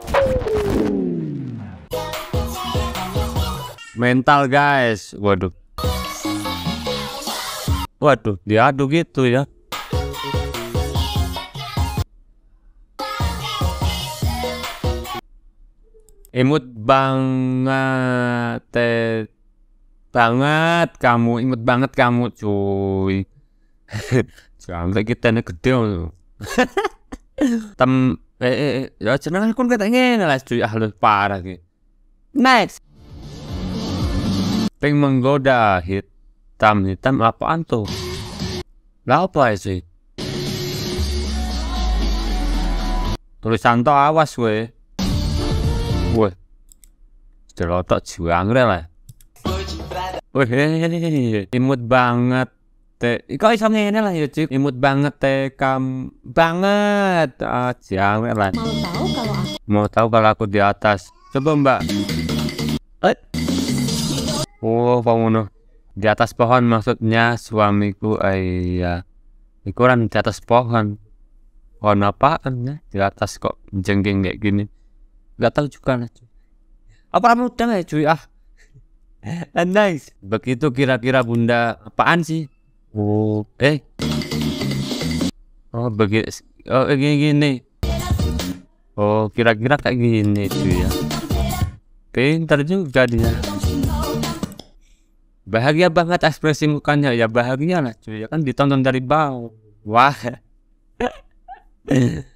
Mental guys. Waduh. Waduh, diadu gitu ya. Imut banget, banget kamu, imut banget kamu, cuy. Sampai kita nih gede loh. Ya jeneng aku kata ngene lah cuy, lu parah ki. Next. Ping menggoda hitam apaan tuh? Lah apa sih? Tulisan to awas weh. Wah, celotok juang lah. Wih, imut banget. Kok iso ngene lah ya, Cik. Imut banget banget. Jangre lah. Mau tahu kalau aku di atas. Coba, Mbak. Oh, ngono. Di atas pohon maksudnya suamiku. Iya. Iku kan di atas pohon. Pohon apaan ya? Di atas kok jengking kayak gini. Gak tahu juga lah cuy. Apa mudah ya cuy nice. Begitu kira-kira bunda apaan sih? Oh begitu. Oh gini. Oh kira-kira kayak gini cuy ya. Pintar juga dia. Bahagia banget ekspresi mukanya ya, bahagia lah cuy ya kan, ditonton dari bawah. Wah.